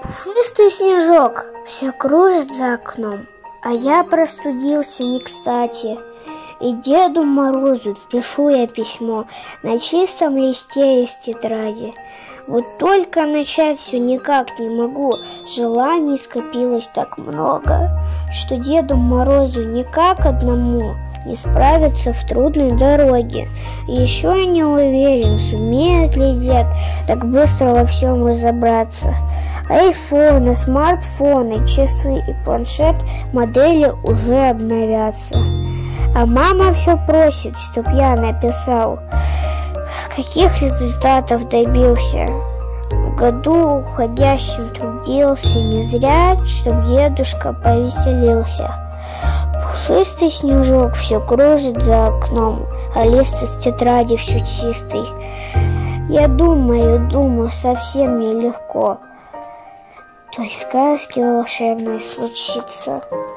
Пушистый снежок все кружит за окном, а я простудился не кстати. И Деду Морозу пишу я письмо на чистом листе из тетради. Вот только начать все никак не могу, желаний скопилось так много, что Деду Морозу никак одному не справиться в трудной дороге. И еще я не уверен, сумеет ли дед так быстро во всем разобраться. Айфоны, смартфоны, часы и планшет модели уже обновятся. А мама все просит, чтоб я написал, каких результатов добился. В году уходящем трудился не зря, чтоб дедушка повеселился. Пушистый снежок все кружит за окном, а лист из тетради все чистый. Я думаю, совсем нелегко той сказки волшебной случится.